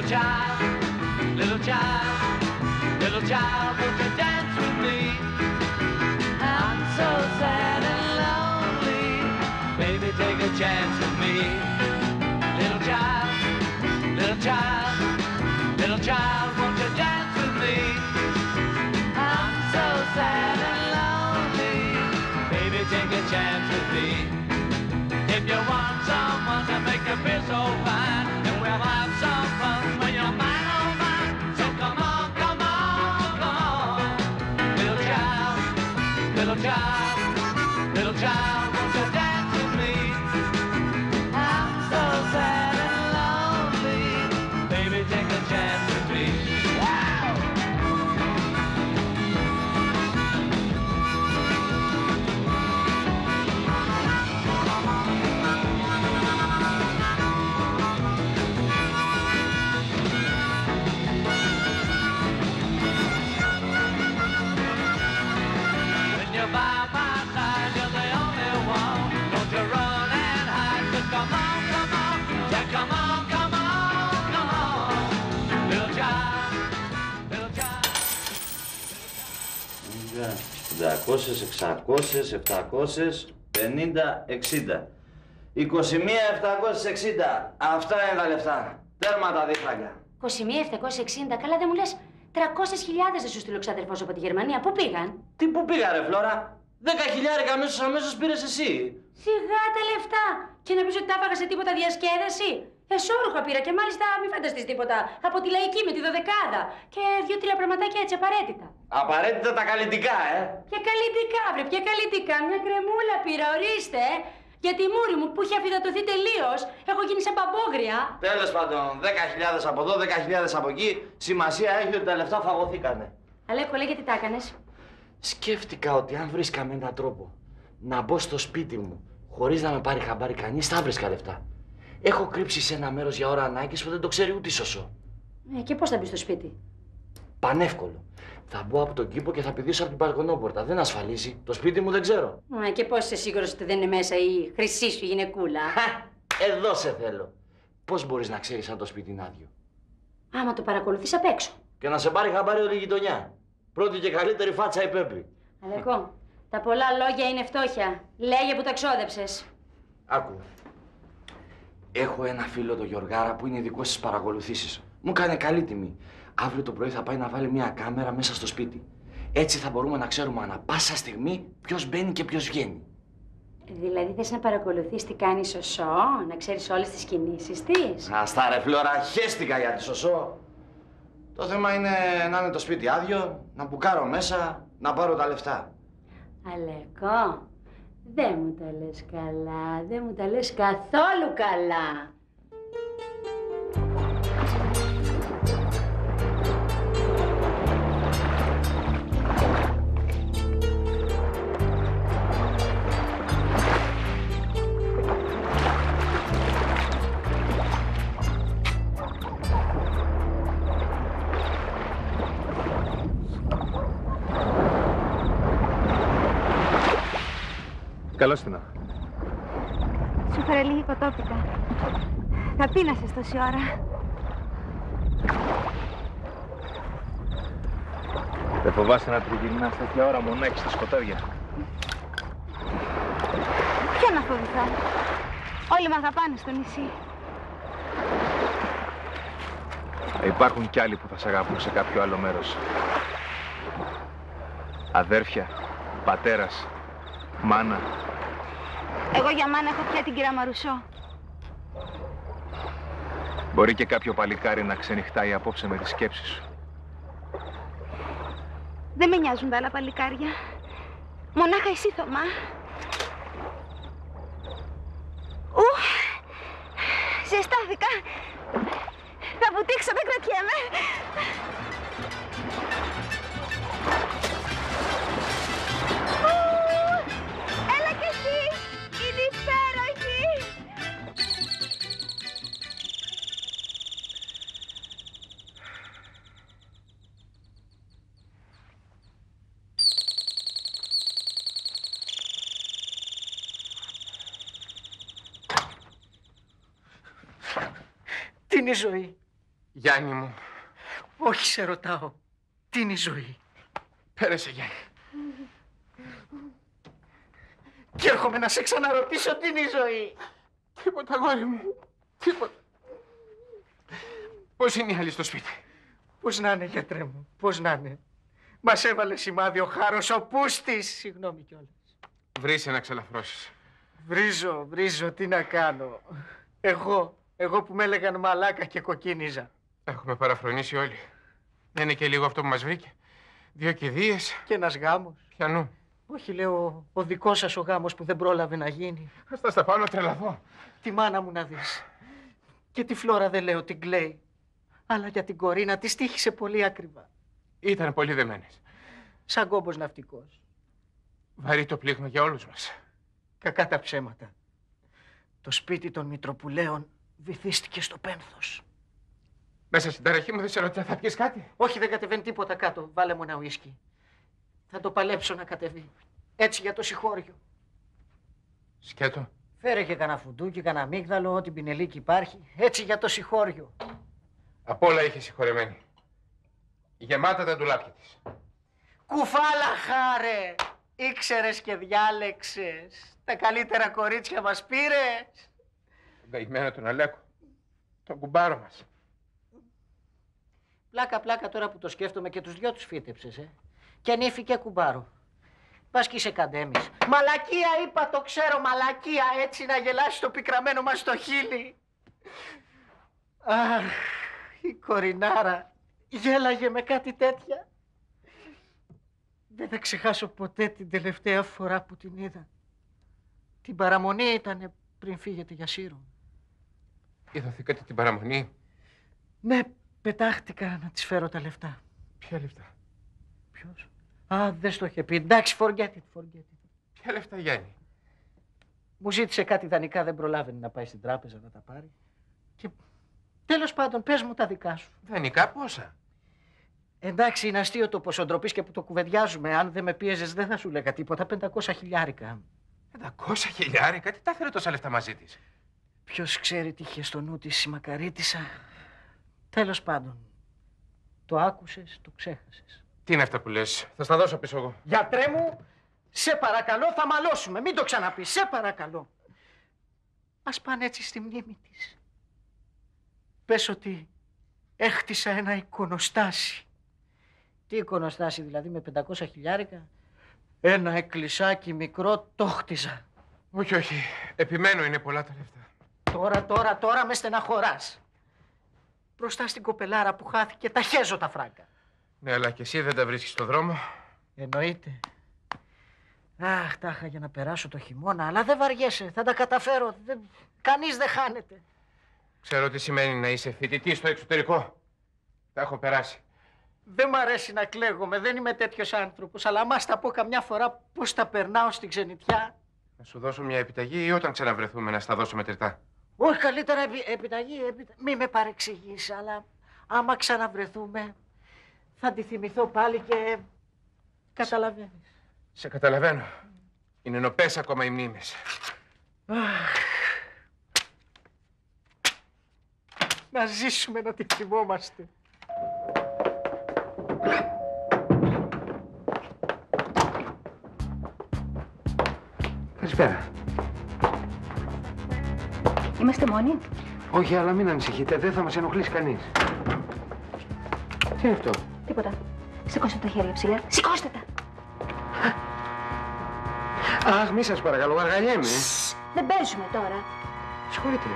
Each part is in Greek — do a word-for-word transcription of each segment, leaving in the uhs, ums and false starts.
Little child, little child, little child, won't you dance with me? I'm so sad and lonely, baby, take a chance with me. Little child, little child, little child, won't you dance with me? I'm so sad and lonely, baby, take a chance with me. If you want someone to make you feel so fine, then we'll have some fun when you're mine, oh mine. So come on, come on, come on. Little child, little child, little child, won't you dance with me? I'm so sad and lonely, baby, take a chance with me. Wow! When you're by my side, you're the only one. Don't you run and hide, just come on, come on. Yeah, come on, come on, come on. Little child, little child. πεντακόσιες, εξακόσιες, επτακόσιες, πενήντα, εξήντα. είκοσι μία, επτακόσιες εξήντα. Αυτά είναι τα λεφτά. Τέρμα τα δίχτυα. είκοσι μία επτακόσιες εξήντα. Καλά δεν μου λες τριακόσιες χιλιάδες δεν σου στείλω ξαδερφός από τη Γερμανία. Πού πήγαν? Τι που πήγα ρε Φλόρα. Δέκα χιλιάρικα αμέσως αμέσως πήρες εσύ. Σιγά τα λεφτά. Και να πεις ότι τα έφαγα σε τίποτα διασκέδαση. Εσώρουχα πήρα και μάλιστα μην φανταστείς τίποτα. Από τη λαϊκή με τη δωδεκάδα. Και δύο-τρία πραγματάκια έτσι απαραίτητα. Απαραίτητα τα καλλιτικά, ε. Ποια καλλιτικά, βρε, ποια καλλιτικά. Μια κρεμούλα πήρα, ορίστε. Για τη μούρη μου που είχε αφυδατωθεί τελείως. Έχω γίνει σαν παμπόγρια. Τέλος πάντων, δέκα χιλιάδες από εδώ, δέκα χιλιάδες από εκεί. Σημασία έχει ότι τα λεφτά φαγωθήκανε. Αλέκο, λέγε τι τα έκανες. Σκέφτηκα ότι αν βρίσκαμε έναν τρόπο να μπω στο σπίτι μου χωρίς να με πάρει χαμπάρι κανείς, θα βρίσκα λεφτά. Έχω κρύψει σε ένα μέρος για ώρα ανάγκης που δεν το ξέρει ούτε η Σωσό. Ε, και πώς θα μπει στο σπίτι? Πανεύκολο. Θα μπω από τον κήπο και θα πηδήσω από την μπαλκονόπορτα. Δεν ασφαλίζει. Το σπίτι μου δεν ξέρω. Ε, και πώς είσαι σίγουρος ότι δεν είναι μέσα η χρυσή σου γυναικούλα? Εδώ σε θέλω. Πώς μπορείς να ξέρεις αν το σπίτι είναι άδειο? Άμα το παρακολουθείς απ' έξω. Και να σε πάρει χαμπάρι όλη η γειτονιά. Πρώτη και καλύτερη φάτσα η Πέπη. Αλέκο, τα πολλά λόγια είναι φτώχεια. Λέγε που τα ξόδεψες. Άκου. Έχω ένα φίλο, το Γιωργάρα, που είναι ειδικός στις παρακολουθήσεις. Μου κάνει καλή τιμή. Αύριο το πρωί θα πάει να βάλει μια κάμερα μέσα στο σπίτι. Έτσι θα μπορούμε να ξέρουμε ανά πάσα στιγμή ποιος μπαίνει και ποιος βγαίνει. Δηλαδή θες να παρακολουθείς τι κάνει η Σωσό, να ξέρεις όλες τις κινήσεις της? Αστά ρε Φλόρα, χέστηκα για τη Σωσό. Το θέμα είναι να είναι το σπίτι άδειο, να μπουκάρω μέσα, να πάρω τα λεφτά. Αλέκο, δεν μου τα λες καλά, δεν μου τα λες καθόλου καλά. Καλώς την. Σου φέρε λίγη κοτόπιτα. Θα πείνασες τόση ώρα. Δεν φοβάσαι να τριγυρνάς τέτοια ώρα μονάχη στα σκοτάδια? Ποιο να φοβηθώ. Όλοι μ' αγαπάνε στο νησί. Υπάρχουν κι άλλοι που θα σ' αγαπούν σε κάποιο άλλο μέρος. Αδέρφια, πατέρας, μάνα. Εγώ για μάνα έχω πια την κυρία Μαρουσό. Μπορεί και κάποιο παλικάρι να ξενυχτάει απόψε με τις σκέψεις σου. Δεν με νοιάζουν τα άλλα παλικάρια. Μονάχα εσύ, Θωμά. Ου, ζεστάθηκα. Θα βουτήξω, δεν κρατιέμαι. Έλα κι εσύ, είναι υπέροχη. Τι είναι η ζωή? Γιάννη μου. Όχι, σε ρωτάω. Τι είναι η ζωή? Πέρασε, Γιάννη. Και έρχομαι να σε ξαναρωτήσω τι είναι η ζωή. Τίποτα, αγόρι μου. Τίποτα. Πώς είναι οι άλλοι στο σπίτι? Πώς να είναι, γιατρέ μου, πώς να είναι. Μας έβαλε σημάδι ο Χάρος, ο Πούστης. Συγγνώμη κιόλας. Βρήσε να ξελαφρώσεις. Βρίζω, βρίζω, τι να κάνω. Εγώ, εγώ που με έλεγαν μαλάκα και κοκκίνιζα. Έχουμε παραφρονήσει όλοι. Δεν είναι και λίγο αυτό που μας βρήκε? Δύο κηδείες. Και ένας γάμος. Πιανού? Όχι, λέω, ο δικός σας ο γάμος που δεν πρόλαβε να γίνει. Ας τα στα πάνω τρελαθώ. Τη μάνα μου να δεις. Και τη Φλόρα δεν λέω την κλαίει. Αλλά για την Κορίνα της τύχησε πολύ ακριβά. Ήταν πολύ δεμένες. Σαν κόμπος ναυτικός. Βαρύ το πλήγμα για όλους μας. Κακά τα ψέματα. Το σπίτι των Μητροπουλαίων βυθίστηκε στο πένθος. Μέσα στην ταραχή μου δεν σε ρωτήσα, θα πιεις κάτι? Όχι, δεν κατεβαίνει τίποτα κάτω. Βάλε μου ένα ουίσκι. Θα το παλέψω να κατεβεί. Έτσι για το συγχώριο. Σκέτο. Φέρε και κανένα φουντούκι, κανένα αμύγδαλο, ό,τι πινελίκι υπάρχει. Έτσι για το συγχώριο. Απ' όλα είχε συγχωρεμένη. Γεμάτα τα ντουλάπια της. Κουφάλα, Χάρε! Ήξερες και διάλεξες. Τα καλύτερα κορίτσια μας πήρες. Τον καημένο τον Αλέκο. Τον κουμπάρο μας. Πλάκα, πλάκα τώρα που το σκέφτομαι και τους δυο τους φύτεψες, ε. Και νύφη και κουμπάρο. Πας κι είσαι καντέμις. Μαλακία είπα, το ξέρω, μαλακία. Έτσι να γελάσει το πικραμένο μας το χείλη. Αχ, η Κορινάρα γέλαγε με κάτι τέτοια. Δεν θα ξεχάσω ποτέ την τελευταία φορά που την είδα. Την παραμονή ήτανε πριν φύγετε για Σύρο. Είδωθήκατε την παραμονή? Ναι, πετάχτηκα να της φέρω τα λεφτά. Ποια λεφτά? Ποιος? Α, δεν στο είχε πει. Εντάξει, forget it, forget it. Ποια λεφτά, Γιάννη? Μου ζήτησε κάτι δανεικά, δεν προλάβαινε να πάει στην τράπεζα να τα πάρει. Και τέλος πάντων, πες μου τα δικά σου. Δανεικά πόσα? Εντάξει, είναι αστείο το ποσοντροπής και που το κουβεντιάζουμε. Αν δεν με πίεζες, δεν θα σου λέγα τίποτα. πεντακόσια χιλιάρικα. πεντακόσια χιλιάρικα? Τι τα έφερε τόσα λεφτά μαζί της? Ποιος ξέρει τι είχε στο νου της η Μακαρίτισσα. Τέλος πάντων, το άκουσες, το ξέχασες. Τι είναι αυτά που λες? Θα στα δώσω πίσω εγώ. Γιατρέ μου, σε παρακαλώ, θα μαλώσουμε. Μην το ξαναπείς, σε παρακαλώ. Ας πάνε έτσι στη μνήμη της. Πες ότι έχτισα ένα εικονοστάσι. Τι εικονοστάσι δηλαδή, με πεντακόσια χιλιάρικα? Ένα εκκλησάκι μικρό το χτίζα. Όχι, όχι. Επιμένω, είναι πολλά τα λεφτά. Τώρα, τώρα, τώρα με στεναχωράς. Μπροστά στην κοπελάρα που χάθηκε τα χέζω τα φράγκα. Ναι, αλλά και εσύ δεν τα βρίσκεις στον δρόμο. Εννοείται. Αχ, τάχα για να περάσω το χειμώνα, αλλά δεν βαριέσαι, θα τα καταφέρω. Δεν... Κανείς δεν χάνεται. Ξέρω τι σημαίνει να είσαι φοιτητής στο εξωτερικό. Τα έχω περάσει. Δεν μ' αρέσει να κλαίγομαι, δεν είμαι τέτοιος άνθρωπος, αλλά άμα στα πω καμιά φορά πώς τα περνάω στην ξενιτιά. Να σου δώσω μια επιταγή ή όταν ξαναβρεθούμε να στα δώσω μετρητά? Όχι, καλύτερα επι... επιταγή, επιτα... μη με παρεξηγείς, αλλά άμα ξαναβρεθούμε θα τη θυμηθώ πάλι και καταλαβαίνεις. Σε καταλαβαίνω. Είναι νοπές ακόμα οι μνήμες. Να ζήσουμε να την θυμόμαστε. Καλησπέρα. Είμαστε μόνοι. Όχι, αλλά μην ανησυχείτε, δεν θα μας ενοχλήσει κανείς. Τι είναι αυτό? Τίποτα. Σηκώστε τα χέρια ψηλά. Σηκώστε τα! Αχ, μη σας παρακαλώ, αργαλιέμαι. Δεν παίζουμε τώρα. Συγχωρείτε.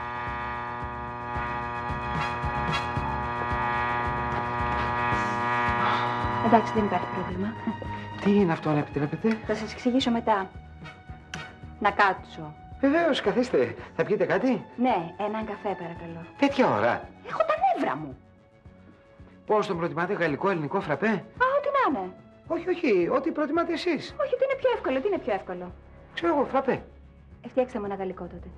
Εντάξει, δεν υπάρχει πρόβλημα. Τι είναι αυτό, αν επιτρέπετε? Θα σας εξηγήσω μετά. Να κάτσω. Βεβαίως, καθίστε. Θα πιείτε κάτι? Ναι, έναν καφέ παρακαλώ. Τέτοια ώρα? Έχω τα νεύρα μου. Πώς τον προτιμάτε, γαλλικό, ελληνικό φραπέ? Α, ό,τι να είναι. Όχι, όχι, ό,τι προτιμάτε εσείς. Όχι, τι είναι πιο εύκολο, τι είναι πιο εύκολο. Ξέρω εγώ, φραπέ. Φτιάξτε μου ένα γαλλικό τότε.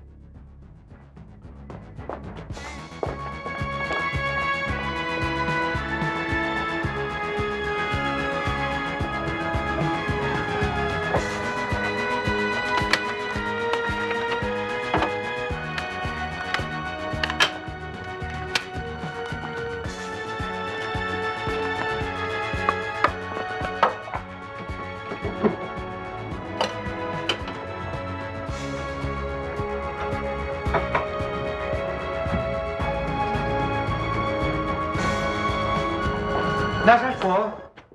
Να σας πω.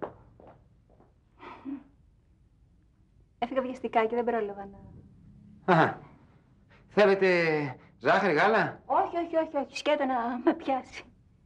Έφυγα βιαστικά και δεν πρόλαβα να... Α, θέλετε ζάχαρη, γάλα? Όχι, όχι, όχι, όχι. Σκέτο να με πιάσει.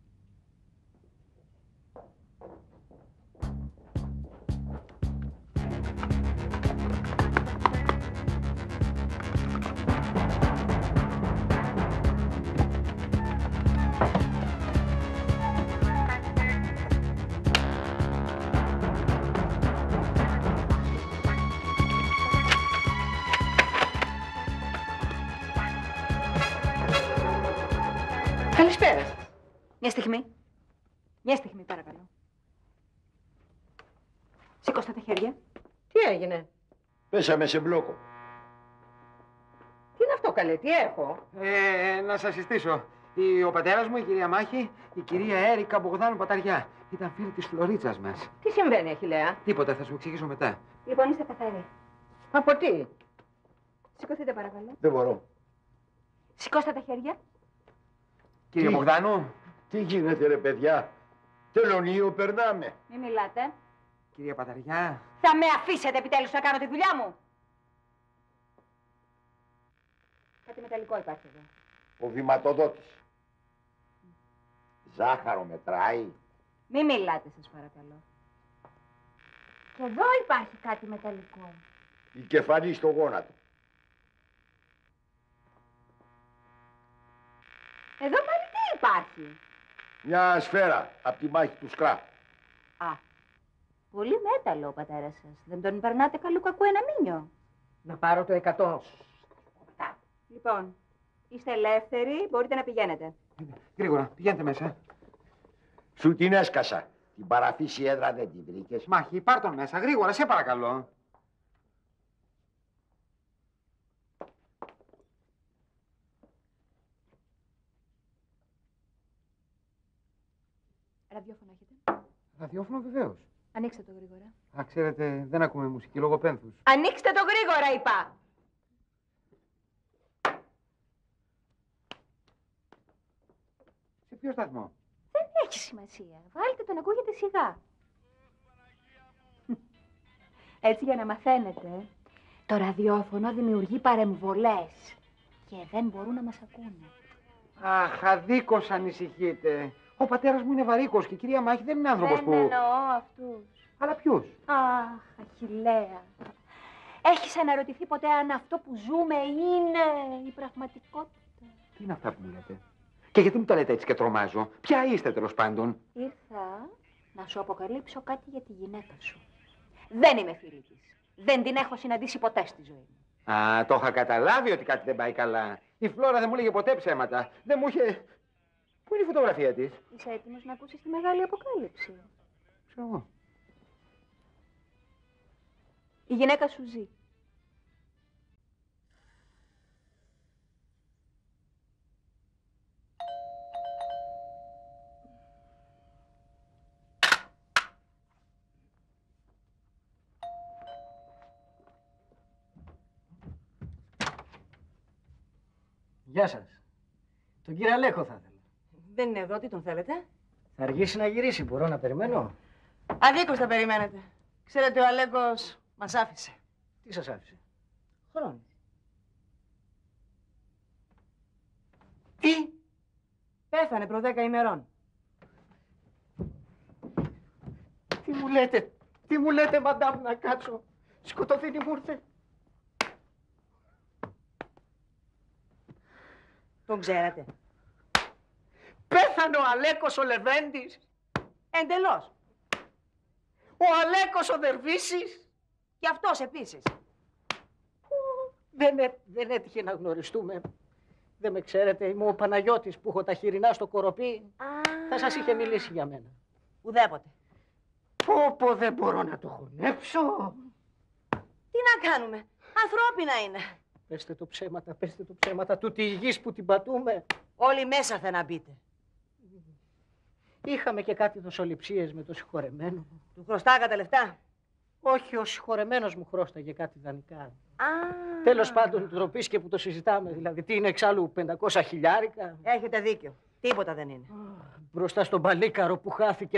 Καλησπέρα. Μια στιγμή. Μια στιγμή, παρακαλώ. Σήκωστε τα χέρια. Τι έγινε? Πέσαμε σε μπλόκο. Τι είναι αυτό, καλέ, τι έχω? Ε, να σας συστήσω. Η, ο πατέρας μου, η κυρία Μάχη, η κυρία Έρικα Μπογδάνου Παταριά. Ήταν φίλη της Φλωρίτσας μας. Τι συμβαίνει, Αχιλλέα? Τίποτα, θα σου εξηγήσω μετά. Λοιπόν, είστε καθαροί. Από τι? Σηκωθείτε, παρακαλώ. Δεν μπορώ. Σηκώστε τα χέρια. Κύριε Τι? Μπογδάνου. Τι γίνεται ρε παιδιά. Τελωνίο περνάμε. Μην μιλάτε. Κυρία Παταριά. Θα με αφήσετε επιτέλους να κάνω τη δουλειά μου. Κάτι μεταλλικό υπάρχει εδώ. Ο βηματοδότης. Ζάχαρο μετράει. Μην μιλάτε, σας παρακαλώ. Και εδώ υπάρχει κάτι μεταλλικό. Η κεφαλή στο γόνατο. Εδώ πάλι τι υπάρχει? Μια σφαίρα από τη μάχη του Σκρά. Α, πολύ μέταλλο ο πατέρας σας. Δεν τον περνάτε καλού κακού ένα μήνιο. Να πάρω το εκατό. Λοιπόν, είστε ελεύθεροι, μπορείτε να πηγαίνετε. Γρήγορα, πηγαίνετε μέσα. Σου την έσκασα. Την παραφύση έδρα δεν την βρήκες. Μάχη, πάρ' τον μέσα, γρήγορα, σε παρακαλώ. Ραδιόφωνο έχετε? Ραδιόφωνο βεβαίως. Ανοίξτε το γρήγορα. Α, ξέρετε, δεν ακούμε μουσική λόγω πένθους. Ανοίξτε το γρήγορα, είπα! Σε ποιο σταθμό? Δεν έχει σημασία. Βάλτε τον, ακούγεται σιγά. Έτσι για να μαθαίνετε, το ραδιόφωνο δημιουργεί παρεμβολές και δεν μπορούν να μας ακούνε. Αχ, αδίκως ανησυχείτε. Ο πατέρας μου είναι βαρύκος και η κυρία Μάχη δεν είναι άνθρωπος Δεν που... εννοώ αυτούς. Αλλά ποιους? Αχ, Αχιλλέα. Έχεις αναρωτηθεί ποτέ αν αυτό που ζούμε είναι η πραγματικότητα? Τι είναι αυτά που μου λέτε? Και γιατί μου τα λέτε έτσι και τρομάζω? Ποια είστε τέλος πάντων? Ήρθα να σου αποκαλύψω κάτι για τη γυναίκα σου. Δεν είμαι φίλη της. Δεν την έχω συναντήσει ποτέ στη ζωή μου. Α, το είχα καταλάβει ότι κάτι δεν πάει καλά. Η Φλόρα δεν μου λέγε ποτέ ψέματα. Δεν μου είχε... Πού είναι η φωτογραφία της? Είσαι έτοιμος να ακούσεις τη μεγάλη αποκάλυψη? Ξέρω εγώ. Η γυναίκα σου ζει. Γεια σας. Τον κύριο Αλέκο θα ήθελα. Δεν είναι εδώ, τι τον θέλετε? Θα αργήσει να γυρίσει, μπορώ να περιμένω? Αδίκως θα περιμένετε. Ξέρετε, ο Αλέκος μας άφησε. Τι σας άφησε? Χρόνο. Τι? Πέθανε προ δέκα ημερών. Τι μου λέτε, τι μου λέτε, μαντάμ, να κάτσω? Σκοτωθήνη μου ήρθε. Τον ξέρατε? Πέθανε ο Αλέκος ο Λεβέντης. Εντελώς. Ο Αλέκος ο Δερβίσης. Και αυτός επίσης. Δεν, έ, δεν έτυχε να γνωριστούμε. Δεν με ξέρετε, είμαι ο Παναγιώτης που έχω τα χοιρινά στο Κοροπή. Α, Θα σας είχε μιλήσει για μένα. ουδέποτε. Πω πω, δεν μπορώ να το χωνέψω. Τι να κάνουμε. Ανθρώπινα είναι. Πέστε το ψέματα, πέστε το ψέματα. Τούτη η γης που την πατούμε. Όλοι μέσα θα να μπείτε. Είχαμε και κάτι δοσοληψίες με το συγχωρεμένο. Του χρωστάγατε λεφτά? Όχι, ο συγχωρεμένος μου χρώσταγε κάτι δανεικά. Α, Τέλος πάντων, ντροπής και που το συζητάμε. Δηλαδή, τι είναι εξάλλου πεντακόσια χιλιάρικα. έχετε δίκιο. Τίποτα δεν είναι. Μπροστά στον παλίκαρο που χάθηκε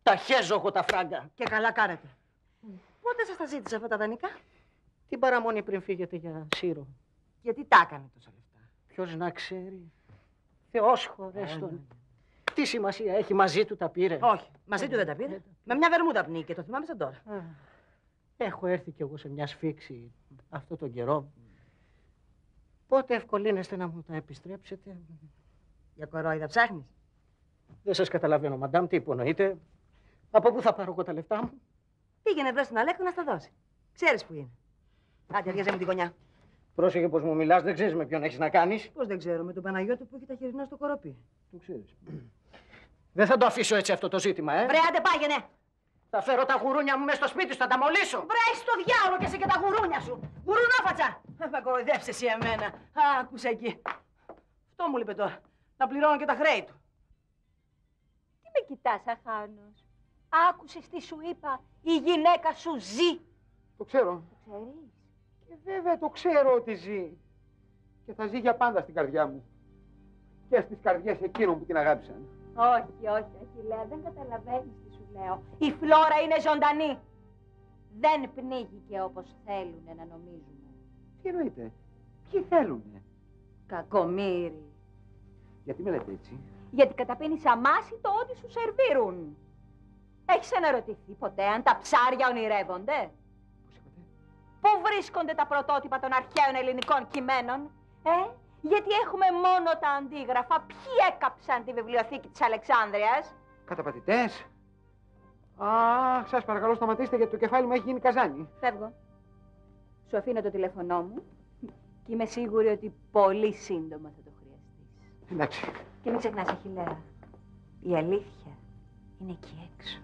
Τα χέζω εγώ τα φράγκα. Και καλά κάνετε. Πότε σας τα ζήτησε αυτά τα δανεικά? Την παραμονή πριν φύγετε για Σύρο. Γιατί τα έκανε τόσα λεφτά? Ποιος να ξέρει. Θεός χωρέστον. Τι σημασία έχει, μαζί του τα πήρε. Όχι, μαζί του δεν τα πήρε. Με μια βερμούδα πνίγηκε, το θυμάμαι σαν τώρα. Έχω έρθει κι εγώ σε μια σφίξη αυτό τον καιρό. Πότε ευκολύνεστε να μου τα επιστρέψετε? Για κορόιδα ψάχνεις? Δεν σας καταλαβαίνω, μαντάμ, τι υπονοείτε. Από πού θα πάρω εγώ τα λεφτά μου? Πήγαινε βρες τον Αλέκο να στα δώσει. Ξέρεις που είναι. Άντε, αργιάζε με την γωνιά. Πρόσεχε πως μου μιλάς, δεν ξέρεις με ποιον έχεις να κάνεις. Πώς δεν ξέρω, με τον Παναγιώτη που έχει τα χοιρινά στο κοροπή. Το ξέρεις. Δεν θα το αφήσω έτσι αυτό το ζήτημα, ε. Βρε, άντε πάγαινε. Θα φέρω τα γουρούνια μου μέσα στο σπίτι σου, θα τα μολύσω. Βρε, στο διάολο και εσύ και τα γουρούνια σου. Γουρουνόφατσα. Θα κοροϊδέψεις εσύ εμένα. Άκουσε εκεί. Αυτό μου είπε τώρα. Να πληρώνω και τα χρέη του. Τι με κοιτάς, Αχάνος? Άκουσες τι σου είπα? Η γυναίκα σου ζει. Το ξέρω. Το ξέρεις? Και βέβαια το ξέρω ότι ζει. Και θα ζει για πάντα στην καρδιά μου. Και στις καρδιές εκείνων που την αγάπησαν. Όχι, όχι, Αχιλλέα, δεν καταλαβαίνεις τι σου λέω. Η Φλόρα είναι ζωντανή. Δεν πνίγηκε όπως θέλουνε να νομίζουμε. Τι εννοείτε? Ποιοι θέλουνε? Κακομοίρη. Γιατί με λέτε έτσι? Γιατί καταπίνεις αμάσιτο ό,τι σου σερβίρουν. Έχεις αναρωτηθεί ποτέ αν τα ψάρια ονειρεύονται? Πώς είπατε? Πού βρίσκονται τα πρωτότυπα των αρχαίων ελληνικών κειμένων? Ε, γιατί έχουμε μόνο τα αντίγραφα. Ποιοι έκαψαν τη βιβλιοθήκη της Αλεξάνδρειας? Καταπατητές? Α, σας παρακαλώ σταματήστε γιατί το κεφάλι μου έχει γίνει καζάνι. Φεύγω. Σου αφήνω το τηλέφωνό μου και είμαι σίγουρη ότι πολύ σύντομα θα το χρειαστείς. Εντάξει. Και μην ξεχνάς, Αχιλλέα, η αλήθεια είναι εκεί έξω.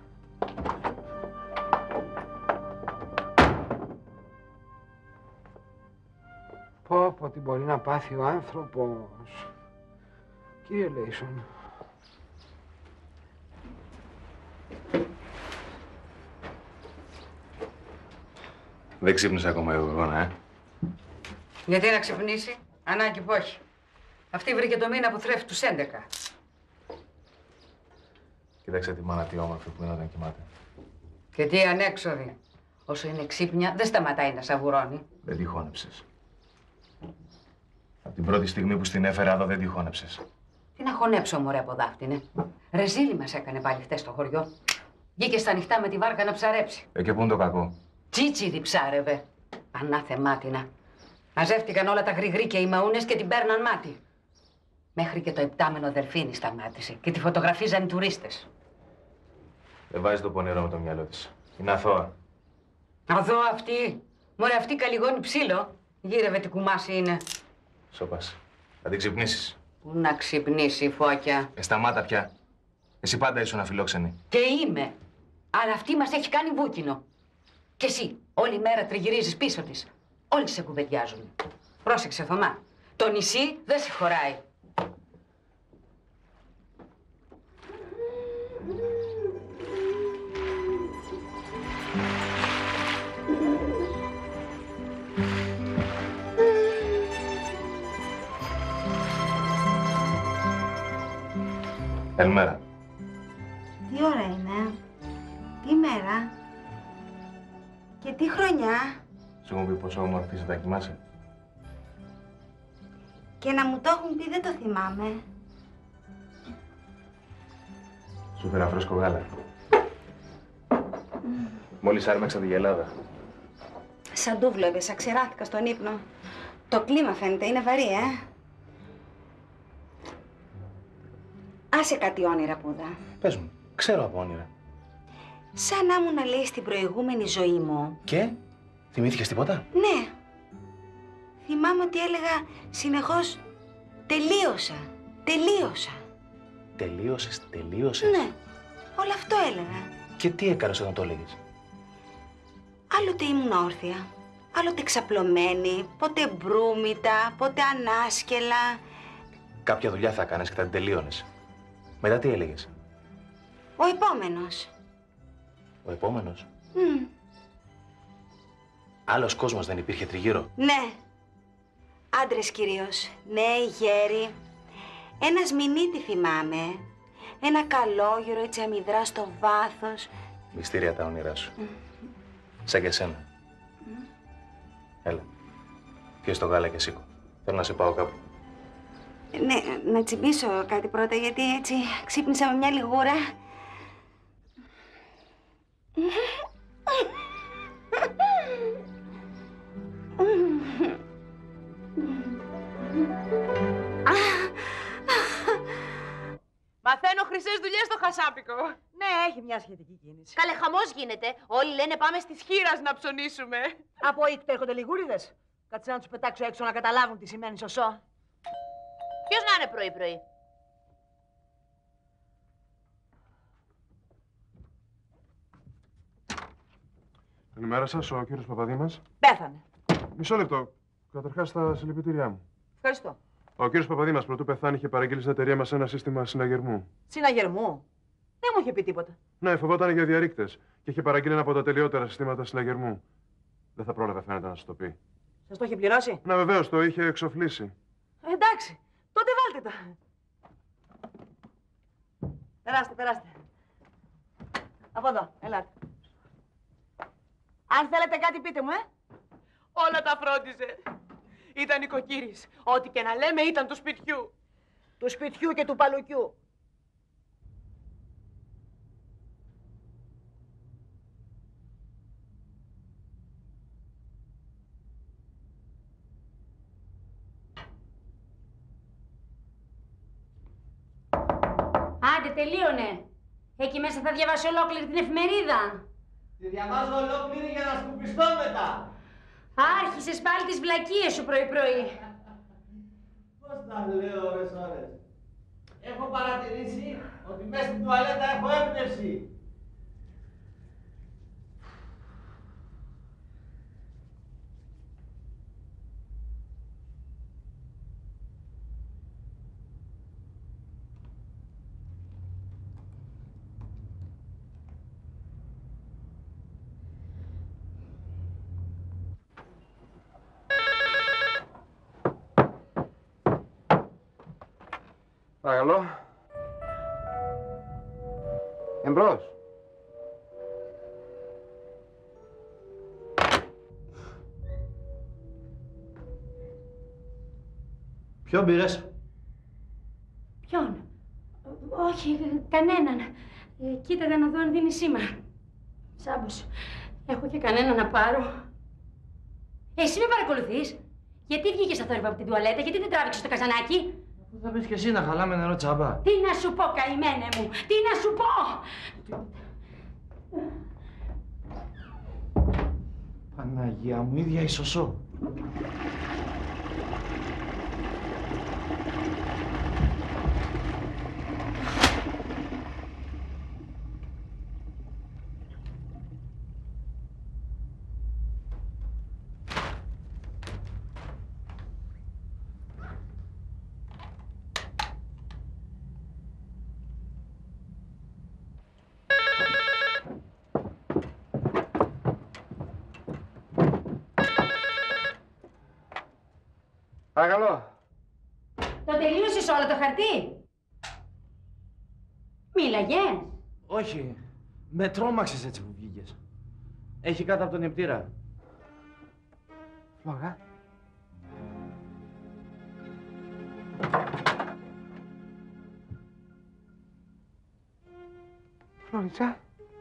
Πω πω τι μπορεί να πάθει ο άνθρωπος. Κύριε Λέισον. Δεν ξύπνησε ακόμα η γογόνα, ε. Γιατί να ξυπνήσει, ανάγκη που έχει. Αυτή βρήκε το μήνα που θρέφει τους έντεκα. Κοίταξε τη μάνα τι όμορφη που είναι όταν κοιμάται. Και τι ανέξοδη. Όσο είναι ξύπνια, δεν σταματάει να σαβουρώνει. Δεν τη χώνεψες. Από την πρώτη στιγμή που στην έφερα εδώ δεν τη χώνεψες. Τι να χωνέψω, μωρέ, από δάφτινε. Ρεζίλη μας έκανε πάλι χτες στο χωριό. Βγήκε στα νυχτά με τη βάρκα να ψαρέψει. Ε, και πού είναι το κακό? Τσίτσι ψάρευε. Ανάθεμάτινα. Μαζεύτηκαν όλα τα γρηγροί και οι μαούνες και την παίρναν μάτι. Μέχρι και το επτάμενο δελφίνι σταμάτησε και τη φωτογραφίζαν οι τουρίστες. Δεν βάζει το πονηρό με το μυαλό της. Είναι αθώα. Αδώ αυτή. Μωρέ, αυτή καλυγόνη ψήλο. Γύρευε τι κουμάσι είναι. Σώπας. Θα την ξυπνήσεις. Πού να ξυπνήσει η φώκια. Ε, σταμάτα πια. Εσύ πάντα ήσουν αφιλόξενη. Και είμαι. Αλλά αυτή μας έχει κάνει βούκινο. Και εσύ, όλη μέρα τριγυρίζεις πίσω της. Όλοι σε κουβεντιάζουν. Πρόσεξε, Θωμά. Το νησί δεν σε χωράει. Καλημέρα. Τι ώρα είναι, τι μέρα και τι χρονιά. Σου έχουν πει πόσο όμορφη είσαι, τα κοιμάσαι? Και να μου το έχουν πει δεν το θυμάμαι. Σου φέρα φρέσκο γάλα. Μόλις άρμεξα τη γελάδα. Σαν τούβλευες, αξεράθηκα στον ύπνο. Το κλίμα φαίνεται, είναι βαρύ, ε. Άσε κάτι όνειρα που δα. Πες μου, ξέρω από όνειρα. Σαν να ήμουν, λέει, στην προηγούμενη ζωή μου. Και, θυμήθηκες τίποτα? Ναι. Θυμάμαι ότι έλεγα συνεχώς τελείωσα, τελείωσα. Τελείωσες, τελείωσες. Ναι, όλο αυτό έλεγα. Και τι έκανες όταν το έλεγες? Άλλοτε ήμουν όρθια, άλλοτε ξαπλωμένη, πότε μπρούμητα, πότε ανάσκελα. Κάποια δουλειά θα κάνεις και θα την τελείωνες. Μετά τι έλεγες? Ο επόμενος. Ο επόμενος. Mm. Άλλος κόσμος δεν υπήρχε τριγύρω? Ναι. Άντρες κυρίως. Ναι, γέροι. Ένας μηνύτη θυμάμαι. Ένα καλόγερο, έτσι αμυδρά στο βάθος. Μυστήρια τα όνειρά σου. Mm. Σαν και εσένα. Mm. Έλα. Πιες το γάλα και σήκω. Θέλω να σε πάω κάπου. Ναι, να τσιμπήσω κάτι πρώτα, γιατί έτσι ξύπνησα με μια λιγούρα. Μαθαίνω χρυσές δουλειές στο Χασάπικο. Ναι, έχει μια σχετική κίνηση. Καλέ, χαμός γίνεται. Όλοι λένε πάμε στις Χείρας να ψωνίσουμε. Από οίκτο έρχονται λιγούριδες. Κάτσε να τους πετάξω έξω να καταλάβουν τι σημαίνει σωσό. Ποιος να είναι πρωί-πρωί. Καλημέρα σας, ο κύριος Παπαδήμας. Πέθανε. Μισό λεπτό. Καταρχάς, τα συλληπιτήριά μου. Ευχαριστώ. Ο κύριος Παπαδήμας, πρωτού πεθάνει, είχε παραγγείλει στην εταιρεία μας ένα σύστημα συναγερμού. Συναγερμού. Δεν μου είχε πει τίποτα. Ναι, φοβόταν για διαρρήκτες και είχε παραγγείλει ένα από τα τελειότερα συστήματα συναγερμού. Δεν θα πρόλαβε, φαίνεται, να σας το πει. Σας το είχε πληρώσει. Ναι, βεβαίως, το είχε εξοφλήσει. Ε, εντάξει. Τότε βάλτε τα. Περάστε, περάστε. Από εδώ, ελάτε. Αν θέλετε κάτι πείτε μου, ε. Όλα τα φρόντιζε. Ήταν οικοκύρης. Ό,τι και να λέμε ήταν του σπιτιού. Του σπιτιού και του παλουκιού. Άντε, τελείωνε. Εκεί μέσα θα διαβάσει ολόκληρη την εφημερίδα. Τη διαβάζω ολόκληρη για να σκουπιστώ μετά. Άρχισες πάλι τις βλακίες σου πρωί-πρωί. Πώς τα λέω ώρες ώρες. Έχω παρατηρήσει ότι μέσα στην τουαλέτα έχω έμπνευση. Παρακαλώ. Εμπρός. Ποιον πήρες? Ποιον? Όχι, κανέναν. Ε, κοίταγα να δω αν δίνει σήμα. Σάμπος, έχω και κανένα να πάρω. Εσύ με παρακολουθείς? Γιατί βγήκες αθόρυβα από την τουαλέτα, γιατί δεν τράβηξες το καζανάκι? Πού θα πεις κι εσύ να χαλάμε νερό τσάμπα. Τι να σου πω, καημένε μου, τι να σου πω! Παναγία μου, ίδια η σωσό. Παρακαλώ. Το τελείωσες όλο το χαρτί? Μίλαγες? Όχι. Με τρόμαξες έτσι που βγήκες. Έχει κάτω από τον νηπτήρα. Φλόγα. Φλόριτσα.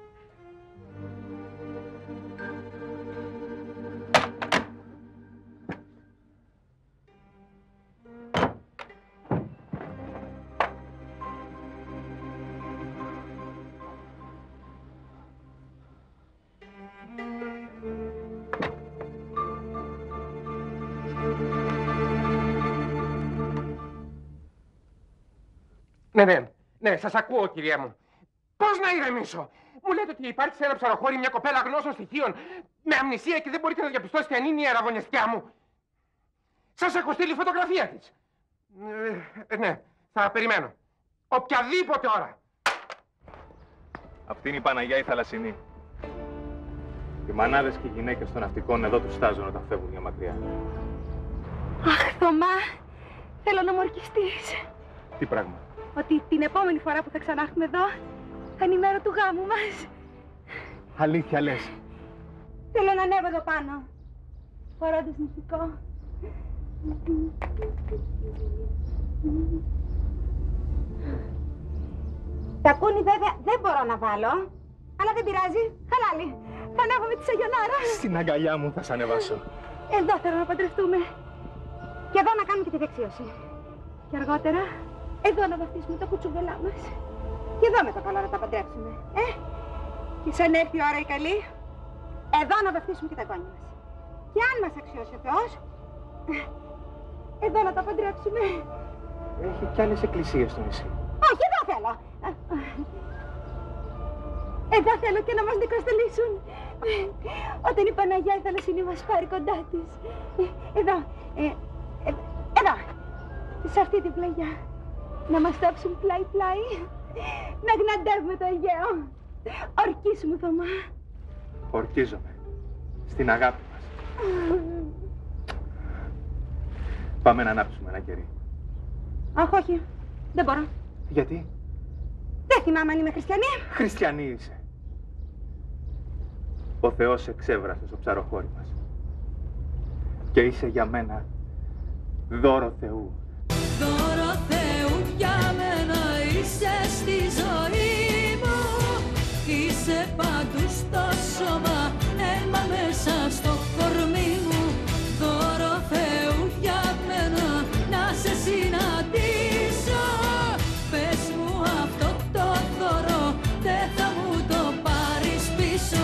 Ναι, ναι, ναι, σας ακούω, κυρία μου. Πώς να ηρεμήσω? Μου λέτε ότι υπάρχει σε ένα ψαροχώρι μια κοπέλα γνώσεων στοιχείων με αμνησία και δεν μπορείτε να διαπιστώσετε αν είναι η αραβωνιαστιά μου. Σας έχω στείλει φωτογραφία της. Ε, ναι, θα περιμένω. Οποιαδήποτε ώρα. Αυτή είναι η Παναγιά η Θαλασσινή. Οι μανάδες και οι γυναίκες των ναυτικών εδώ τους στάζουν όταν φεύγουν για μακριά. Αχ, Θωμά, θέλω να μου ορκιστείς. Τι πράγμα? ότι την επόμενη φορά που θα ξανάρθουμε εδώ θα είναι η μέρα του γάμου μας. Αλήθεια λες? Θέλω να ανέβω εδώ πάνω, φορώντας νηφικό. Τακούνι βέβαια δεν μπορώ να βάλω, αλλά δεν πειράζει, χαλάλι. Θα ανέβω με τη Σαγιονάρα. Στην αγκαλιά μου θα σ' ανεβάσω. Εδώ θέλω να παντρευτούμε. Και εδώ να κάνουμε και τη δεξίωση. Και αργότερα, εδώ να βαφτίσουμε τα κουτσουβελά μας. Και εδώ με το καλό να τα παντρέψουμε. Ε? Και σαν έρθει η ώρα η καλή, εδώ να βαφτίσουμε και τα γόνια μας. Και αν μας αξιώσει ο Θεός, εδώ να τα παντρέψουμε. Έχει κι άλλες εκκλησίες στο νησί. Όχι, εδώ θέλω. Εδώ θέλω και να μας δικοστολίσουν. Όταν η Παναγιά η θαλασσινή μας πάρει κοντά της. Εδώ, ε, ε, εδώ, σε αυτή την πλαγιά. Να μας τόψουν πλάι-πλάι. Να γναντεύουμε το Αιγαίο. Ορκίσου μου, Θωμά. Ορκίζομαι. Στην αγάπη μας. Πάμε να ανάψουμε ένα κερί. Αχ, όχι. Δεν μπορώ. Γιατί? Δεν θυμάμαι αν είμαι χριστιανή. Χριστιανή είσαι. Ο Θεός εξέβρασε στο ψαροχώρι μας. Και είσαι για μένα δώρο Θεού. Δώρο Θεού για μένα είσαι στη ζωή μου. Είσαι παντού στο σώμα, αίμα μέσα στο κορμί μου. Δώρο Θεού για μένα να σε συναντήσω. Πες μου αυτό το δώρο, δεν θα μου το πάρεις πίσω.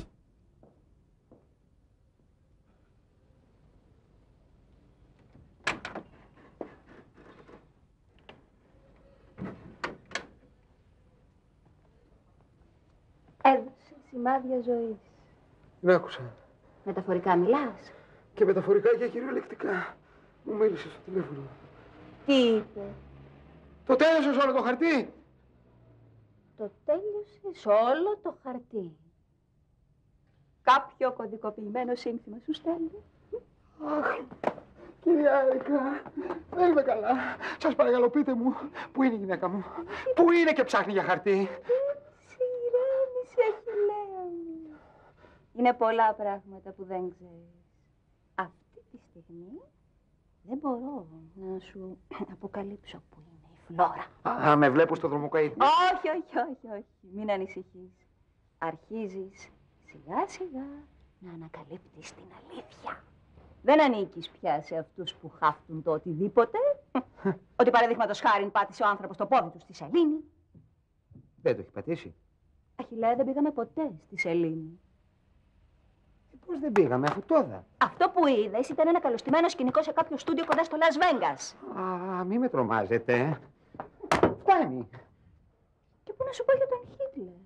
Έδωσε σημάδια ζωής. Την άκουσα. Μεταφορικά μιλάς? Και μεταφορικά και κυριολεκτικά. Μου μίλησε στο τηλέφωνο. Τι είπε? Το τέλειωσες όλο το χαρτί. Το τέλειωσες όλο το χαρτί. Κάποιο κωδικοποιημένο σύνθημα σου στέλνει. Αχ, κυρία Έρικα, δεν είμαι καλά. Σας παρακαλώ, πείτε μου, πού είναι η γυναίκα μου? Πού είναι και ψάχνει για χαρτί? Ηρέμησε, Αχιλλέα μου. Είναι πολλά πράγματα που δεν ξέρεις. Αυτή τη στιγμή δεν μπορώ να σου αποκαλύψω που είναι η Φλόρα. Α, με βλέπω στο δρομοκαΐδι. Όχι, όχι, όχι, όχι. Μην ανησυχείς. Αρχίζεις σιγά σιγά να ανακαλύπτεις την αλήθεια. Δεν ανήκεις πια σε αυτούς που χάφτουν το οτιδήποτε. Ότι παραδείγματος χάριν πάτησε ο άνθρωπος το πόδι του στη σελήνη. Δεν το έχει πατήσει. Αχιλλέα, δεν πήγαμε ποτέ στη σελήνη. Πώς δεν πήγαμε, αφού το είδα. Αυτό που είδες ήταν ένα καλωστημένο σκηνικό σε κάποιο στούντιο κοντά στο Las Vegas. Α, μη με τρομάζετε. Φτάνει. Και πού να σου πω για τον Χίτλερ.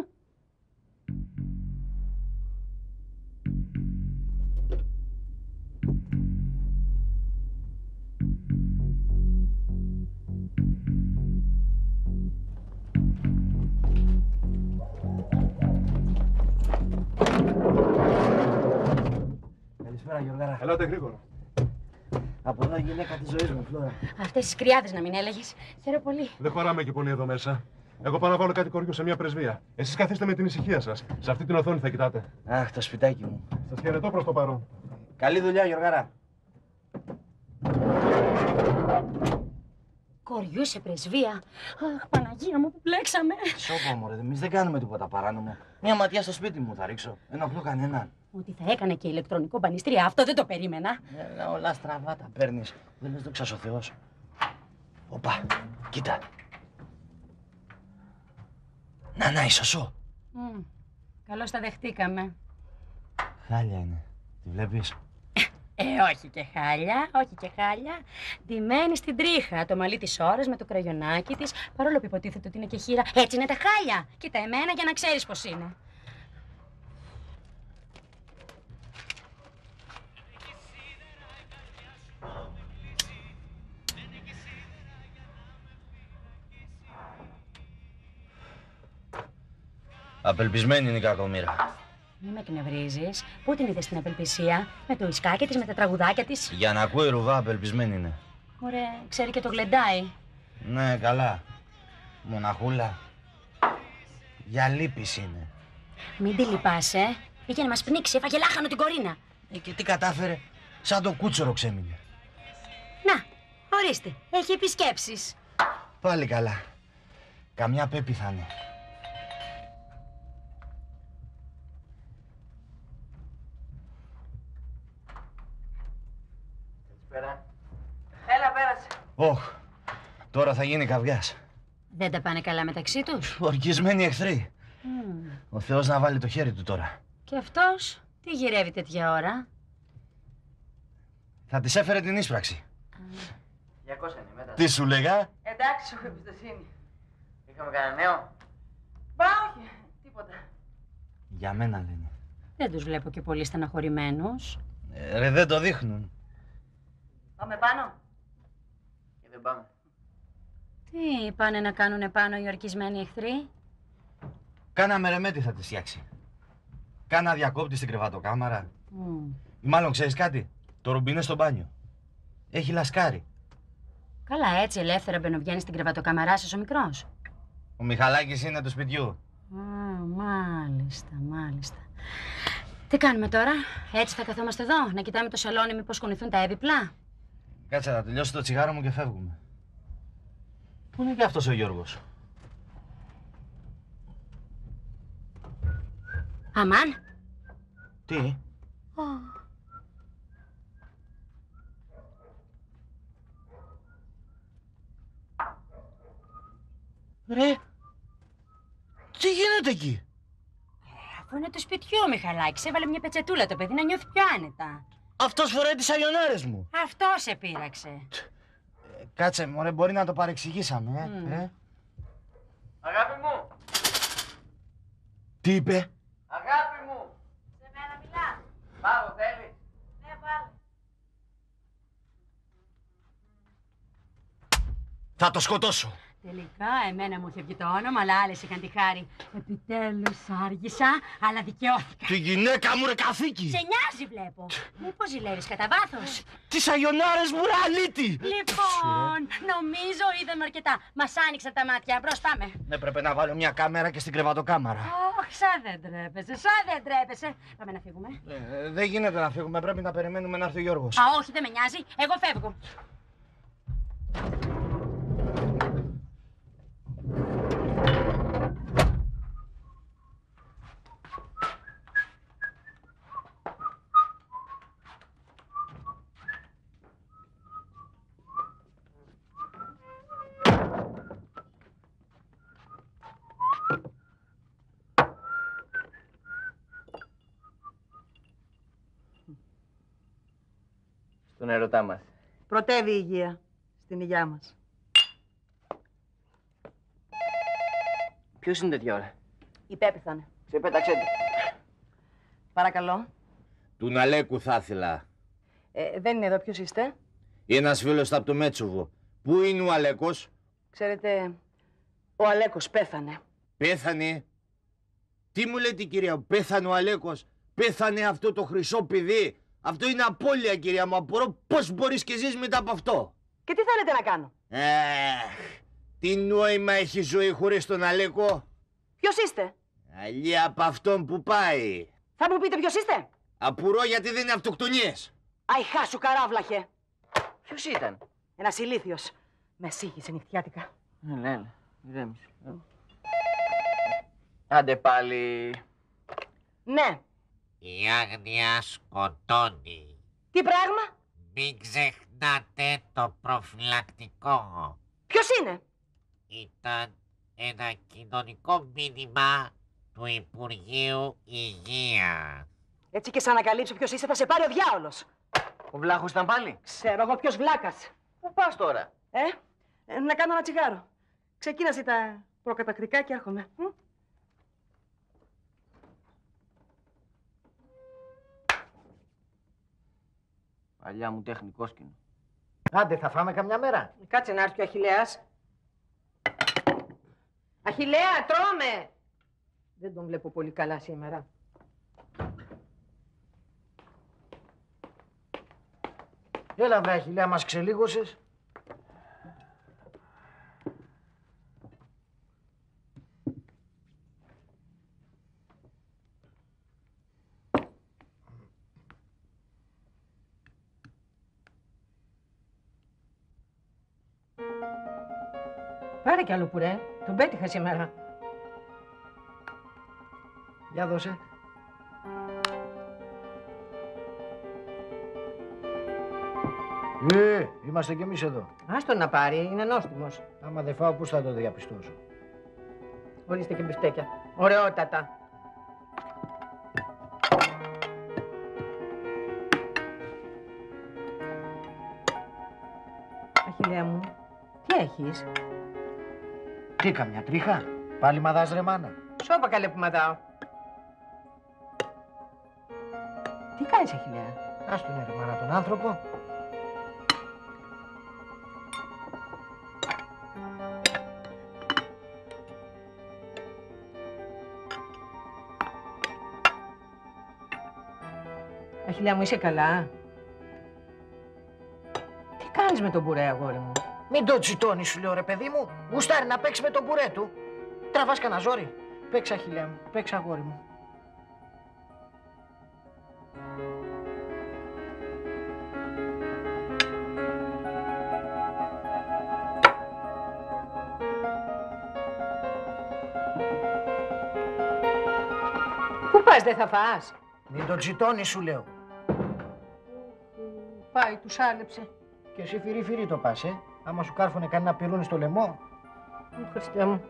Καλησπέρα, Γιωργάρα. Ελάτε γρήγορα. Από εδώ η γυναίκα της ζωής μου, Φλόρα. Αυτές τις κρυάδες να μην έλεγες. Χαίρομαι πολύ. Δεν χωράμε και πολύ εδώ μέσα. Εγώ πάω να βάλω κάτι κοριό σε μια πρεσβεία. Εσείς καθίστε με την ησυχία σας. Σε αυτή την οθόνη θα κοιτάτε. Αχ, το σπιτάκι μου. Σας χαιρετώ προς το παρόν. Καλή δουλειά, Γιωργάρα. Κοριού σε πρεσβεία. Αχ, Παναγία μου, που μπλέξαμε. Σώπα, μωρέ, εμείς δεν κάνουμε τίποτα παράνομο. Μια ματιά στο σπίτι μου θα ρίξω. Δεν απλό κανέναν. Ότι θα έκανε και ηλεκτρονικό μπανιστρία, αυτό δεν το περίμενα. Έλα, όλα στραβά τα παίρνεις. Δεν λες δόξα ο Θεός. Οπα, κοίτα. Να, να, η Σωσό. Mm, καλώς τα δεχτήκαμε. Χάλια είναι. Τη βλέπεις? Ε, όχι και χάλια, όχι και χάλια. Ντυμένη στην τρίχα, το μαλλί της ώρας με το κραγιονάκι της, παρόλο που υποτίθεται ότι είναι και χείρα. Έτσι είναι τα χάλια. Κοίτα εμένα για να ξέρεις πώς είναι. Απελπισμένη είναι η κακομοίρα. Μη με εκνευρίζεις. Πού την είδες την απελπισία? Με το ισκάκι της, με τα τραγουδάκια της. Για να ακούει ρουβά, απελπισμένη είναι. Ωραία, ξέρει και το γλεντάει. Ναι, καλά. Μοναχούλα, για λύπης είναι. Μην τη λυπάσαι. Είχε να μας πνίξει, έφαγε λάχανο την Κορίνα. Ε, και τι κατάφερε, σαν το κούτσορο ξέμεινε. Να, ορίστε, έχει επισκέψεις. Πάλι καλά. Καμιά πέπη θα είναι. Καλησπέρα. Έλα, πέρασε. Όχ, τώρα θα γίνει καβιάς. Δεν τα πάνε καλά μεταξύ τους. Ορκισμένοι εχθροί. Mm. Ο Θεός να βάλει το χέρι του τώρα. Και αυτός, τι γυρεύει τέτοια ώρα. Θα της έφερε την ίσπραξη. διακόσια είναι μετά. Τι σου λέγα? Εντάξει, σου έχω εμπιστοσύνη. Είχαμε κανένα νέο. Μπα, όχι. Τίποτα. Για μένα λένε. Δεν τους βλέπω και πολύ στεναχωρημένους. Ε, ρε, δεν το δείχνουν. Πάμε πάνω. Και δεν πάμε. Τι πάνε να κάνουνε πάνω οι ορκισμένοι εχθροί. Κάνα μερεμέτη θα τη φτιάξει. Κάνα διακόπτη στην κρεβατοκάμαρα. Mm. Ή μάλλον ξέρεις κάτι. Το ρουμπίνε στο μπάνιο. Έχει λασκάρι. Καλά, έτσι ελεύθερα μπαινοβγαίνει στην κρεβατοκαμαρά σας ο μικρός. Ο Μιχαλάκης είναι του σπιτιού. Α, μάλιστα, μάλιστα. Τι κάνουμε τώρα, έτσι θα καθόμαστε εδώ, να κοιτάμε το σαλόνι μήπως κουνηθούν τα έπιπλα. Κάτσε να τελειώσει το τσιγάρο μου και φεύγουμε. Πού είναι και αυτός ο Γιώργος? Αμάν. Τι? Oh. Ρε, τι γίνεται εκεί? Αφού είναι του σπιτιού ο Μιχαλάκης, έβαλε μια πετσετούλα το παιδί να νιώθει πιο άνετα. Αυτός φοράει τις αγιονάρες μου. Αυτό σε πείραξε. Ε, κάτσε, μωρέ, μπορεί να το παρεξηγήσαμε, ε. Mm. ε. Αγάπη μου. Τι είπε? Αγάπη μου. Σε μένα μιλά. Πάω, θέλεις? Ναι, πάλι. Θα το σκοτώσω. Τελικά, εμένα μου είχε βγει το όνομα, αλλά άλλες είχαν τη χάρη. Επιτέλους άργησα, αλλά δικαιώθηκα. Τη γυναίκα μου, ρε καθήκη! Σε νοιάζει, βλέπω. Μήπως ζηλεύεις κατά βάθος? Τις αγιονάρες μου, ρε αλήτη! Λοιπόν, νομίζω είδαμε αρκετά. Μας άνοιξαν τα μάτια. Μπρος, πάμε. Έπρεπε να βάλω μια κάμερα και στην κρεβατοκάμαρα. Όχι, σαν δεν τρέπεσαι, σαν δεν τρέπεσαι. Πάμε να φύγουμε. Ε, δεν γίνεται να φύγουμε, πρέπει να περιμένουμε να έρθει ο Γιώργος. Α, όχι, δεν με νοιάζει. Εγώ φεύγω. Στον ερωτά μας. Πρωτεύει η υγεία. Στην υγειά μας. Ποιος είναι τέτοια ώρα? Η Πέπη θα είναι. Σε πέταξε του. Παρακαλώ. Του Ναλέκου θα ήθελα. Ε, δεν είναι εδώ. Ποιος είστε? Είναι ένας φίλος από το Μέτσοβο. Πού είναι ο Αλέκος? Ξέρετε, ο Αλέκος πέθανε. Πέθανε. Τι μου λέτε κυρία μου, πέθανε ο Αλέκος? Πέθανε αυτό το χρυσό παιδί? Αυτό είναι απώλεια κυρία μου. Απορώ πώς μπορείς και ζεις μετά από αυτό. Και τι θέλετε να κάνω? Εχ, τι νόημα έχει ζωή χωρίς τον Αλέκο? Ποιος είστε? Αλλή από αυτόν που πάει. Θα μου πείτε ποιος είστε? Απουρώ γιατί δεν είναι αυτοκτονίες. Αϊχά σου καράβλαχε. Ποιος ήταν? Ένας ηλίθιος. Με σύγχυσε νυχτιάτικα. Έλα, έλα. Ηρέμησε. Άντε πάλι. Ναι. Η άγνοια σκοτώνει. Τι πράγμα? Μην ξεχνάτε το προφυλακτικό. Ποιος είναι? Ήταν ένα κοινωνικό μήνυμα του Υπουργείου Υγείας. Έτσι και σαν ανακαλύψω ποιος είσαι θα σε πάρει ο διάολος. Ο βλάχος ήταν πάλι. Ξέρω εγώ ποιος βλάκας. Πού πας τώρα? Ε, ε να κάνω ένα τσιγάρο. Ξεκίνασε τα προκατακτικά και έρχομαι. Μ? Παλιά μου τέχνη κόσκινο. Άντε, θα φάμε καμιά μέρα. Κάτσε να έρθει ο Αχιλλέας. Αχιλλέα, τρώμε! Δεν τον βλέπω πολύ καλά σήμερα. Έλα βρε Αχιλλέα, μας ξελίγωσες. Πάρε κι άλλο πουρέ. Τον πέτυχα σήμερα. Για δώσε. Ε, είμαστε κι εμείς εδώ. Άστον να πάρει, είναι νόστιμος. Άμα δεν φάω, πώς θα το διαπιστώσω. Ορίστε και μπιφτέκια. Ωραιότατα. Αχιλλέα μου, τι έχεις? Τι, καμιά τρίχα? Πάλι μαδάς ρε μάνα? Σώπα καλέ που μαδάω. Τι κάνεις, Αχιλλέα? Ας τον ρε μάνα τον άνθρωπο. Αχιλλέα μου, είσαι καλά? Τι κάνεις με τον πουρέ, αγόρι μου? Μην το τσιτώνεις, σου λέω ρε παιδί μου. Γουστάρει να παίξει με τον πουρέ του. Τραβάς κανένα ζόρι. Παίξε, Αχιλλέα μου. Παίξε, αγόρι μου. Πού πας, δεν θα φας? Μην το τσιτώνεις, σου λέω. Πάει, τους άλεψε. Και εσύ φυρί-φυρί το πας, ε. Άμα σου κάρφωνε κανένα πυρούνι στο λαιμό. Ω, Χριστέ μου.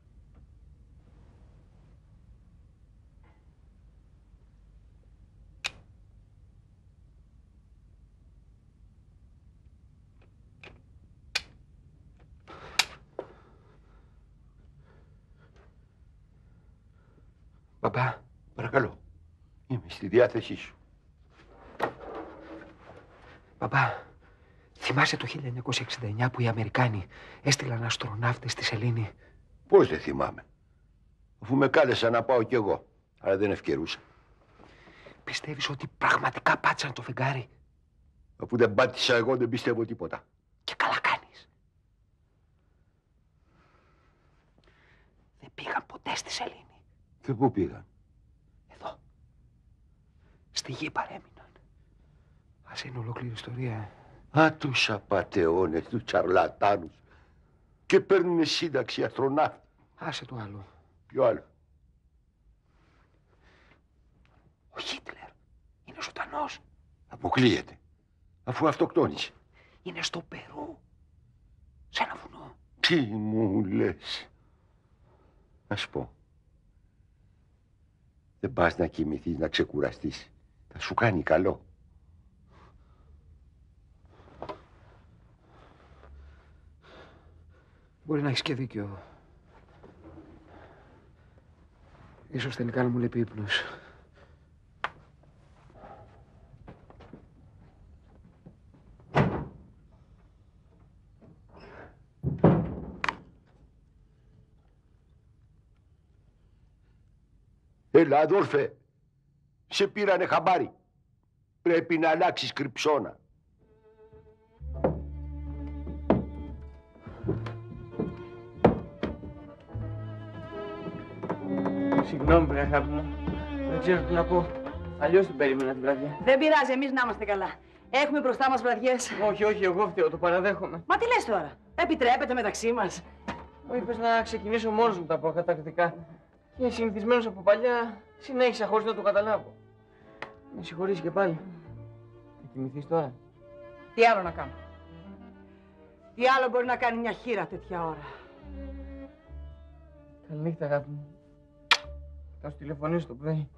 Μπαμπά, παρακαλώ. Είμαι στη διάθεσή σου. Μπαμπά, θυμάσαι το χίλια εννιακόσια εξήντα εννιά που οι Αμερικάνοι έστειλαν αστροναύτες στη Σελήνη? Πώς δεν θυμάμαι. Αφού με κάλεσαν να πάω κι εγώ, αλλά δεν ευκαιρούσα. Πιστεύεις ότι πραγματικά πάτησαν το φεγγάρι? Αφού δεν πάτησα εγώ, δεν πιστεύω τίποτα. Και καλά κάνεις. Δεν πήγαν ποτέ στη Σελήνη. Και πού πήγαν? Εδώ. Στη γη παρέμειναν. Ας είναι ολόκληρη ιστορία. Α, τους απατεώνες, τους τσαρλατάνους. Και παίρνουνε σύνταξη αστροναύτη. Άσε το άλλο. Ποιο άλλο? Ο Χίτλερ είναι ζωντανός. Αποκλείεται. Αφού αυτοκτόνησε. Είναι στο Περού. Σε ένα βουνό. Τι μου λες? Να σου πω. Δεν πας να κοιμηθείς, να ξεκουραστείς. Θα σου κάνει καλό. Μπορεί να έχεις και δίκιο. Ίσως τελικά να μου λείπει ύπνος. Έλα, αδόρφε. Σε πήρανε χαμπάρι. Πρέπει να αλλάξεις κρυψώνα. Συγγνώμη, βρε αγάπη μου. Δεν ξέρω τι να πω. Αλλιώς την περίμενα την βραδιά. Δεν πειράζει, εμείς να είμαστε καλά. Έχουμε μπροστά μας βραδιές. Όχι, όχι, εγώ φταίω, το παραδέχομαι. Μα τι λες τώρα? Επιτρέπεται μεταξύ μας. Μου είπες να ξεκινήσω μόνος μου τα προκαταρκτικά. Και συνηθισμένος από παλιά, συνέχισα χωρίς να το καταλάβω. Με συγχωρείς και πάλι. Θα κοιμηθείς τώρα? Τι άλλο να κάνω? Τι άλλο μπορεί να κάνει μια χήρα τέτοια ώρα? Καληνύχτα, αγάπη μου. Θα σου τηλεφωνήσω το πρωί.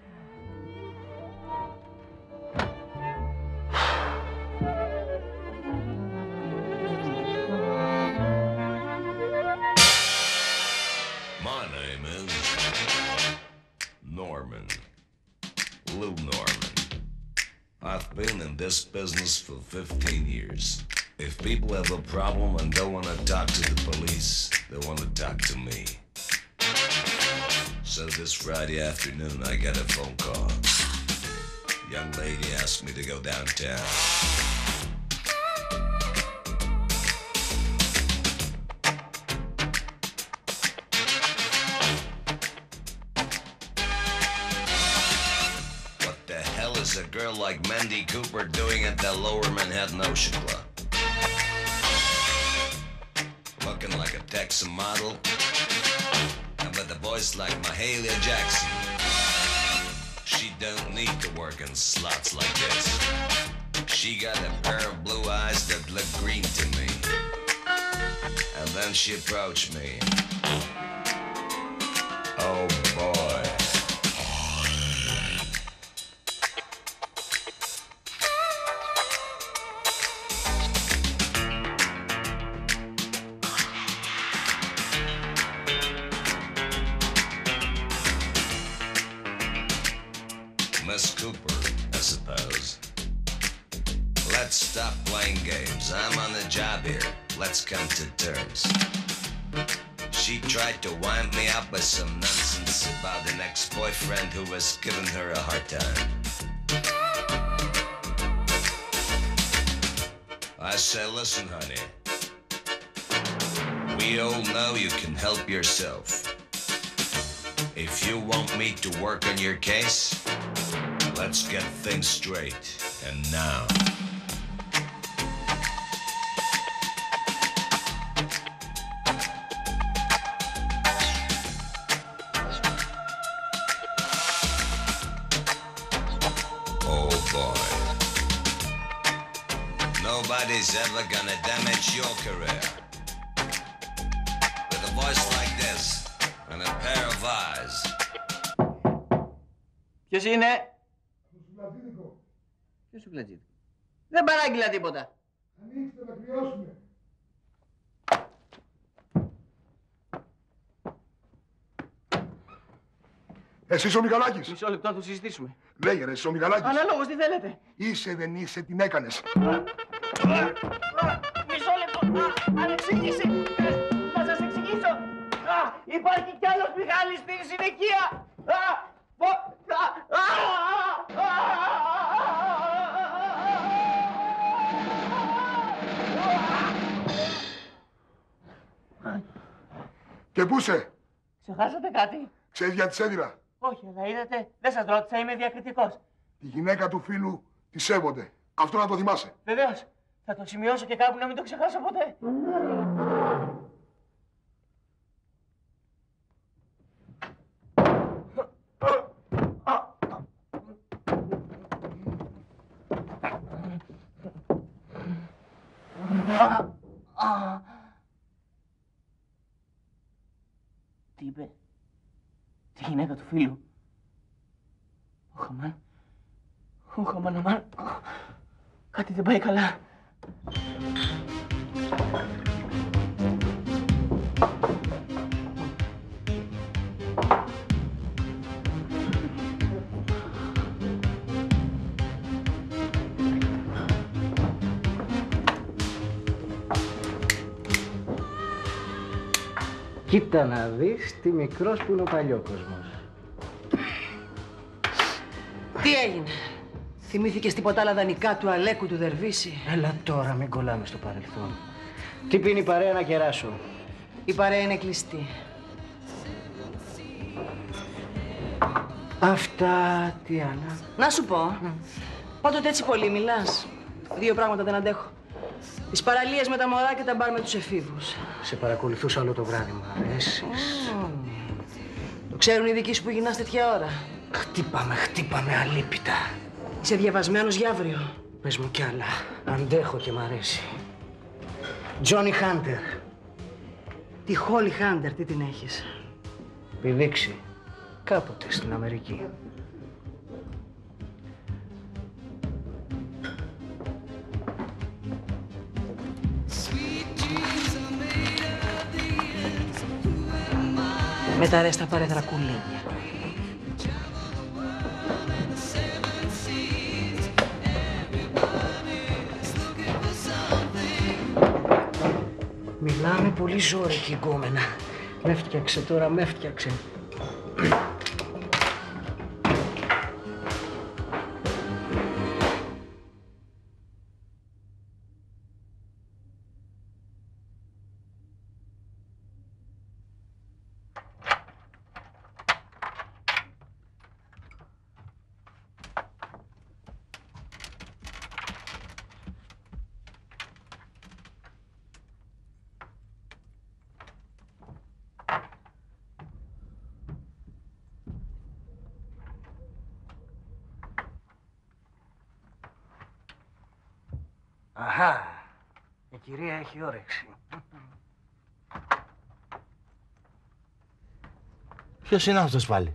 My name is Norman, Lou Norman. I've been in this business for fifteen years. If people have a problem and don't want to talk to the police, they want to talk to me. So this Friday afternoon, I got a phone call. Young lady asked me to go downtown. What the hell is a girl like Mandy Cooper doing at the Lower Manhattan Ocean Club? Looking like like a Texan model, and with a voice like Mahalia Jackson. She don't need to work in slots like this. She got a pair of blue eyes that look green to me. And then she approached me. Oh boy. Miss Cooper, I suppose. Let's stop playing games. I'm on the job here. Let's come to terms. She tried to wind me up with some nonsense about an ex-boyfriend who was giving her a hard time. I said, listen, honey. We all know you can help yourself. If you want me to work on your case, let's get things straight, and now. Oh boy. Nobody's ever gonna damage your career. With a voice like this, and a pair of eyes. Ποιος είναι? Σουβλατζίδικο. Ποιος σουβλατζίδικο? Δεν παράγγειλα τίποτα. Ανοίξτε να κρυώσουμε. Εσύ ο Μιχαλάκης. Μισό λεπτό να το συζητήσουμε. Λέγε ρε, εσύ ο Μιχαλάκης. Αναλόγως, τι θέλετε. Είσαι δεν είσαι, την έκανες. Μισό λεπτό. Ανεξήγηση. Να σας εξηγήσω. Υπάρχει κι άλλος Μιχάλης στην συνοικία. Και πού είσαι? Ξεχάσατε κάτι? Ξέρεις γιατί σ' έδινα? Όχι, αλλά είδατε, δεν σας ρώτησα, είμαι διακριτικός. Τη γυναίκα του φίλου τη σέβονται. Αυτό να το θυμάσαι. Βεβαίως. Θα το σημειώσω και κάπου να μην το ξεχάσω ποτέ. Τι είπε? Τη γυναίκα του φίλου. Ο Χαμάν. Ο Χαμάν, αμάν. Κάτι δεν πάει καλά. Κοίτα να δεις τι μικρός που είναι ο παλιόκοσμος. Τι έγινε? Θυμήθηκες τίποτα άλλα δανεικά του Αλέκου του Δερβίση? Έλα τώρα, μην κολλάμε στο παρελθόν. Τι πίνει η παρέα να κεράσω? Η παρέα είναι κλειστή. Αυτά τι άλλα? Να σου πω, mm. πάντοτε έτσι πολύ μιλάς. Δύο πράγματα δεν αντέχω. Τις παραλίες με τα μωρά και τα μπαρ με τους εφήβους. Σε παρακολουθούσα όλο το βράδυ, μ' αρέσεις. Mm. Το ξέρουν οι δικοί σου που γυρνάς τέτοια ώρα. Χτύπαμε, χτύπαμε αλίπητα. Είσαι διαβασμένος για αύριο. Πες μου κι άλλα. Αντέχω και μ' αρέσει. Τζόνι Χάντερ. Τη Χόλι Χάντερ, τι την έχεις? Πηδήξει. Κάποτε στην Αμερική. Με τα ρέστα πάρε δρακουλίνια. Μιλάμε πολύ ζόρικη γκόμενα. Με έφτιαξε τώρα, με έφτιαξε. Αχα, η κυρία έχει όρεξη. Ποιος είναι αυτός πάλι?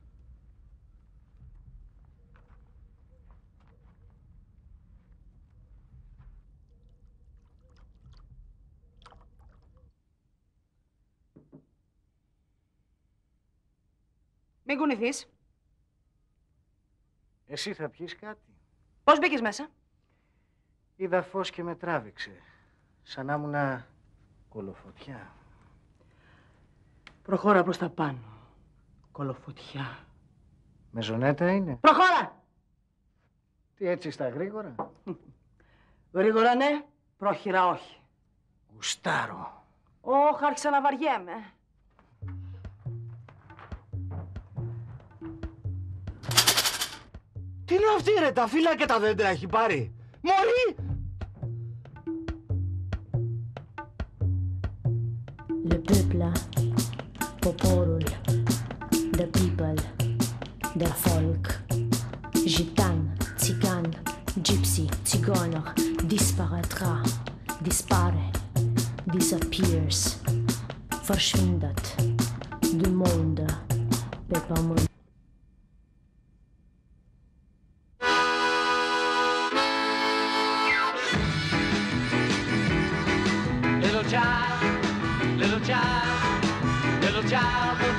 Μην κουνηθείς. Εσύ θα πιεις κάτι? Πώς μπήκες μέσα? Είδα φως και με τράβηξε. Σαν να ήμουνα κολοφωτιά. Προχώρα προς τα πάνω. Κολοφωτιά. Μεζονέτα είναι. Προχώρα! Τι έτσι στα γρήγορα? Γρήγορα ναι, πρόχειρα όχι. Γουστάρω. Όχ, άρχισα να βαριέμαι. Τι είναι αυτή ρε, τα φύλλα και τα δέντρα έχει πάρει. Μωρή! Le peuple, poporul, the people, the folk, gitan, țigan, gypsy, țigănăr, disparaîtra, dispare, disappears, verschwindet, du monde, pe pământ. Little child, little child, little child.